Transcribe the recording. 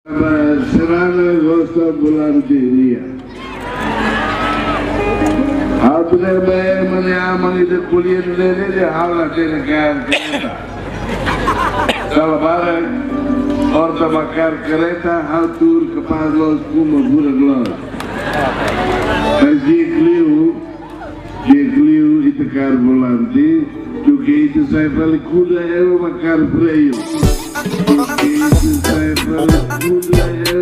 Serana agosto bulantinia. Apne me mane amang ide kuliah nene de hala tene kan kereta. Kalau barang orta bakar kereta hal tur ke Pazlos kuma bulan los. Jekliu itu kar bulanti, juga itu saya balik kuda bakar freio. Itu saya balik kuda